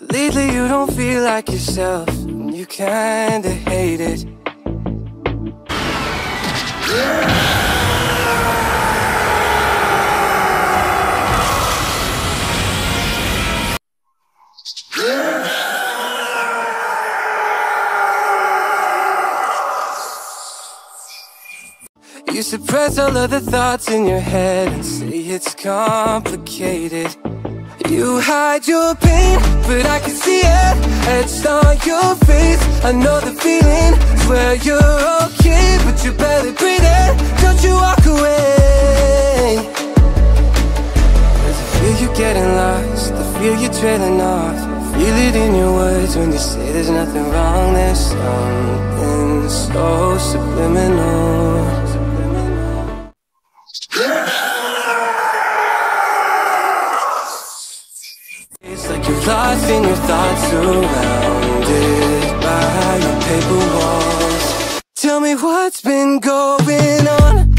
Lately you don't feel like yourself, and you kinda hate it. You suppress all of the thoughts in your head and say it's complicated. You hide your pain, but I can see it etched on your face. I know the feeling, swear you're okay, but you're barely breathing. Don't you walk away. Cause I feel you getting lost, I feel you trailing off. I feel it in your words when you say there's nothing wrong. There's something so subliminal. It's like you're lost in your thoughts, surrounded by your paper walls. Tell me what's been going on.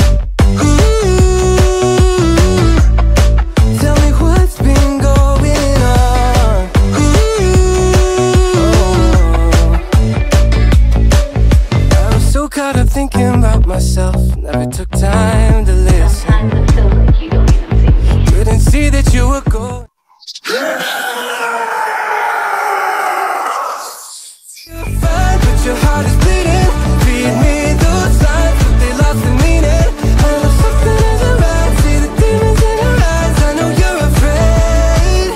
Tell me what's been going on. I was so caught up thinking about myself, never took time to listen. Sometimes I feel like you don't even see me. Couldn't see that you were going. You're fine, but your heart is bleeding. Read me those signs, but they lost the meaning. I know something isn't right. See the demons in your eyes. I know you're afraid.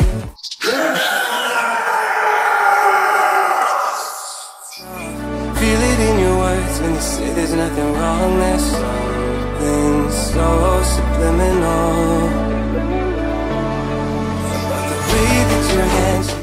Feel it in your words when you say there's nothing wrong. There's something so subliminal. Your hands